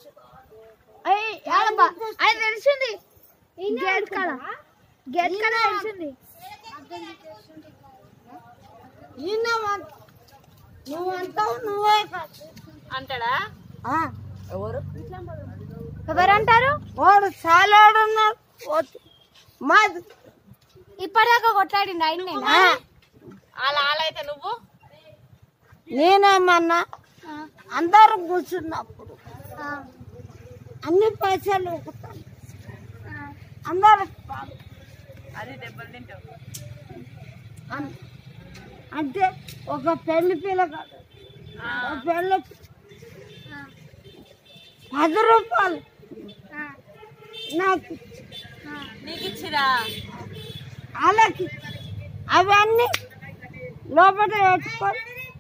అది తెలిసింది గేట్ కడ తెలిసింది నువ్వు అంటావు నువ్వే అంటాడా ఎవరు ఎవరంటారు వాడు చాలాడున్నాడు మాది ఇప్పటిదాకా కొట్లాడింది ఆయన అలా అయితే నువ్వు నేనేమన్నా అందరూ కూర్చున్నప్పుడు అన్ని పైసలు ఊపుతాను అందరు అది దెబ్బలు తింటావు అంటే ఒక పెళ్లి పిల్ల కాదు ఒక పెళ్లి 10 రూపాయలు నాకు నీకు ఇచ్చిరా వాళ్ళకి అవన్నీ లోపల పెట్టుకొని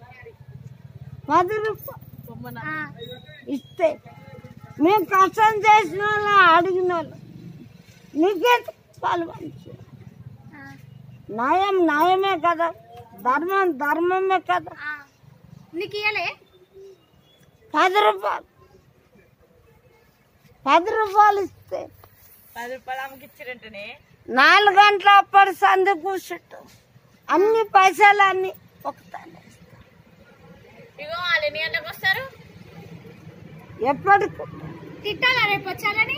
10 రూపాయలు ఇస్తే మేము కష్టం చేసిన వాళ్ళు అడిగిన వాళ్ళు నీకే పాలు మంచి న్యాయం న్యాయమే కదా ధర్మం ధర్మమే కదా నీకు ఇయ్యలే 10 రూపాయలు 10 రూపాయలు ఇస్తే 10 రూపాయలు ఆమెకి ఇచ్చిరంటనే 4 గంటల అప్పటి సంది కూర్చుంటు అన్ని పైసలు అన్ని ఒకతానే ఇగో వాళ్ళు ఎన్ని గంటలకు వస్తారు ఎప్పటికి తిట్టాలా రేపు వచ్చానని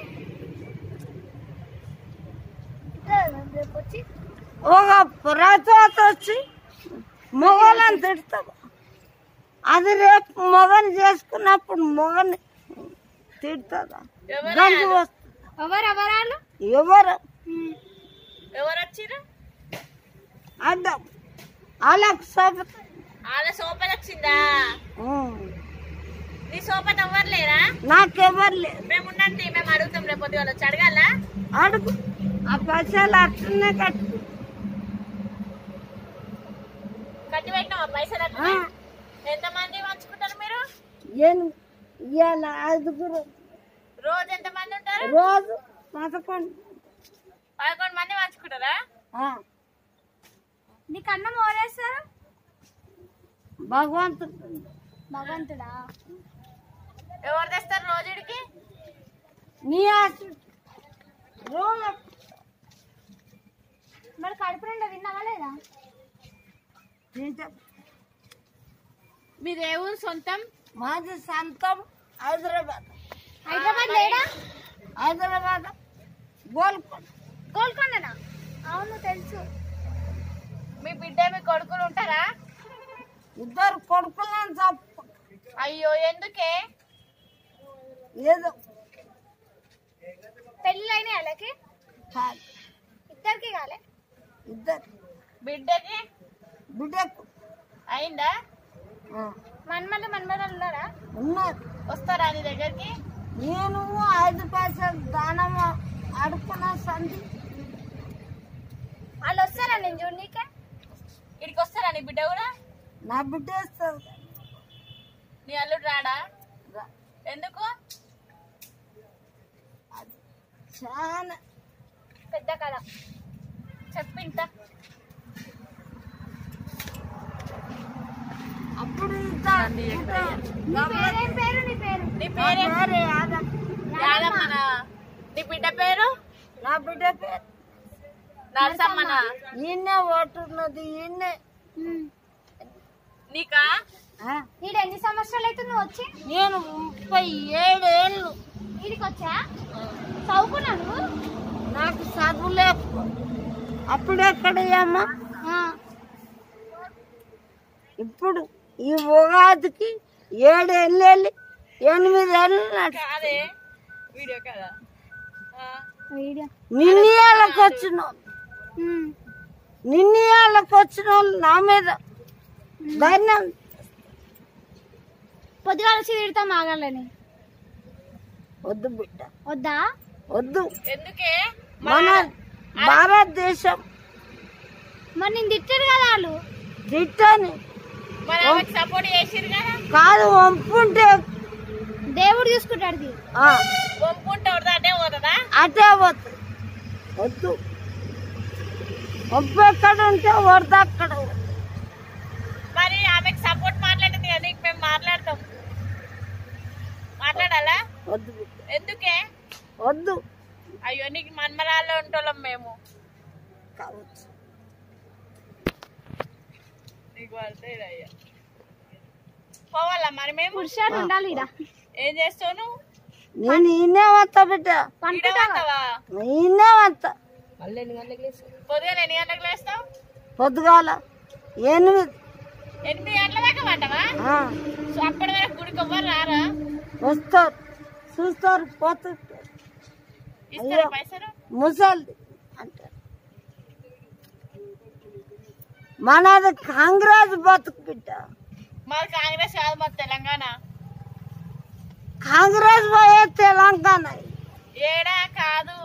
రేపు వచ్చి ఒక పురాతోత వచ్చి మొగలను తిడతాడు అది రేపు మొగని చేసుకున్నప్పుడు మొగని తిడతాదా గంజి వస్తుంది ఎవరెవరాలు ఎవరు ఎవరు వచ్చిర్రు అడ్డం వాళ్ళకు సోపత వాళ్ళ సోపతి వచ్చిందా నీ సోపతి ఎవరు లేరా నాకెవరు లేదు మేము ఉన్నట్టు మేము అడుగుతాం రేపు పొద్దుగాల వచ్చి అడగాల అడుగు ఆ పైసలు అట్లనే కట్టు కట్టి పెట్టినావా పైసలు అట్లా ఎంతమంది పంచుకుంటారు మీరు ఇవాళ 5 రోజు ఎంతమంది ఉంటారు రోజు 11 మంది పంచుకుంటారా నీకు అన్నం ఓరేస్తారు భగవంతుడా ఎవరు తెస్తారు రోజుడికి నీ ఆశ రోజు మరి కడుపు నిండా తిన్నావా లేదా మీ దేవుడు సొంతం మాది సొంతం హైదరాబాద్ లేడా హైదరాబాద్ గోల్కొండనా అవును తెలుసు మీ బిడ్డ మీ కొడుకులు ఉంటారా 2 కొడుకులను తప్ప అయ్యో ఎందుకే ఏదో పెళ్ళైన వాళ్ళకి కాదు ఇద్దరికి కాలే 2 బిడ్డకి బిడ్డకు అయిందా మన్మరాలు ఉన్నారా ఉన్నారు వస్తారా నీ దగ్గరికి నేను 5 పైసలు దానం అడుక్కున్న సంధి వాళ్ళు వస్తారా నేను చూడనీకే ఇక్కడికి వస్తారా నీ బిడ్డ కూడా నా బిడ్డ వేస్తుంది నీ అల్లుడు రాడా ఎందుకు అది చాలా పెద్ద కళ చెప్పింట అప్పుడు నీ పేరు నీ పేరు యాదమ్మనా నీ బిడ్డ పేరు నా బిడ్డ పేరు నరసమ్మనా ఈయనే ఓటున్నది ఈయనే నీకా ఈడ ఎన్ని సంవత్సరాలు అయితే నువ్వు వచ్చి నేను 37 ఏళ్ళు ఈడికి వచ్చా చదువుకున్నా నువ్వు నాకు చదువు లేకు అప్పుడెక్కడయ్యమ్మా ఇప్పుడు ఈ ఉగాదికి 7 ఏళ్ళు 8 ఏళ్ళు అదే వీడియో కదా నిన్నయాలకు వచ్చిన వాళ్ళు నా మీద ధైర్యం పొద్దుగాల వచ్చి తిడతాం ఆగాలని వద్దు బిడ్డ వద్దా వద్దు ఎందుకే మన భారతదేశం మరి నేను తిట్టారు కదా వాళ్ళు తిట్టని మరి ఆమెకి సపోర్ట్ చేసిరు కదా కాదు వంపుంటే దేవుడు చూసుకుంటాడు వంపుంటే అటే పోతుందా అటే పోతుంది వద్దు వంపు ఎక్కడ ఉంటే వరద అక్కడ మరి ఆమెకి సపోర్ట్ మాట్లాడింది కదా నీకు మేము మాట్లాడతాం మాట్లాడాలా వద్దు బిడ్డ ఎందుకే? వద్దు. అయ్యో నీకు మన్మరాల్లో ఉంటోళ్ళం మేము. కావచ్చు. నీకు పడతాయి అయ్యా. పోవాలా మరి మేము? పురుషాలు ఉండాలి ఈడ. ఏం చేస్తావు నువ్వు? నేను ఈయనే వస్తా బిడ్డ, ఈడవంటావా? ఈయనే వస్తా. పొద్దుగా ఎన్ని గంటలకు లేస్తావు? పొద్దుగాల 8. 8 గంటల దాకా వంటవా? సో అప్పటి వరకు గుడికి ఎవ్వరు రారా? వస్తారు, చూస్తారు, పోతుంటారు. ఇస్తారా పైసలు? ముసలి అంటారు. మనది కాంగ్రెస్ బతుకు బిడ్డ. మాది కాంగ్రెస్ కాదు, మాది తెలంగాణ. కాంగ్రెస్ పోయే తెలంగాణ. ఏడా కాదు,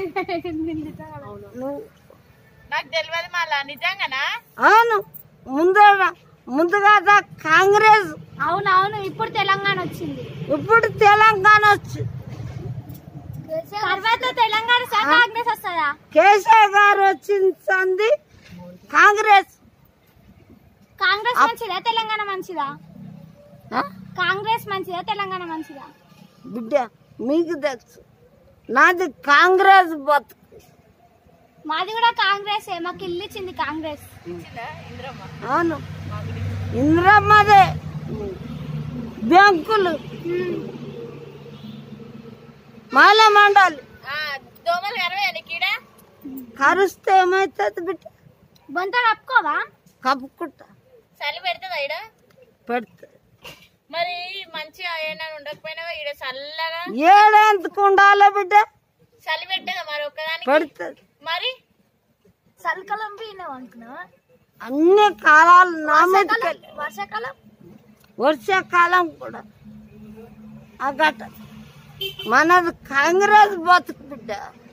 నువ్వు నాకు తెలియదు మళ్ళా. నిజంగానా? అవును. ముందుగా కాంగ్రెస్, అవునవును, ఇప్పుడు తెలంగాణ వచ్చింది. ఇప్పుడు తెలంగాణ వచ్చి తర్వాత తెలంగాణ కాంగ్రెస్ వస్తుందా? కేసీఆర్ గారు వచ్చింది కాంగ్రెస్. కాంగ్రెస్ మంచిదా తెలంగాణ మంచిదా? కాంగ్రెస్ మంచిదా తెలంగాణ మంచిదా? బిడ్డ మీకు తెలుసు, నాది కాంగ్రెస్ బతుకు. మాది కూడా కాంగ్రెస్. మాకు ఇల్లు ఇచ్చింది కాంగ్రెస్. ఇంద్రమ్మ. అవును, ఇంద్రమ్మదే. బ్యాంకులు, మాల మండలి. దోమలు కరవే నీకీడ? కరుస్తే ఏమైతుంది బిడ్డ? బొంత కప్పుకోవా? కప్పుకుంటా. చలి పెడుతుందా ఈడ? పెడతా. మరి మంచిగా ఏమైనా ఉండకపోయినా ఈడ చల్లగా ఏడెందుకు ఉండాలి బిడ్డ? చలి పెట్టదా మరి ఒక్కదానికి? పెడుతుంది. మరి చలికాలం పోయినావు అనుకున్నావా? అన్ని కాలాలు నా మీదకెళ్ళి. వర్షాకాలం, వర్షాకాలం కూడా అగట. మనది కాంగ్రెస్ బతుకు బిడ్డ.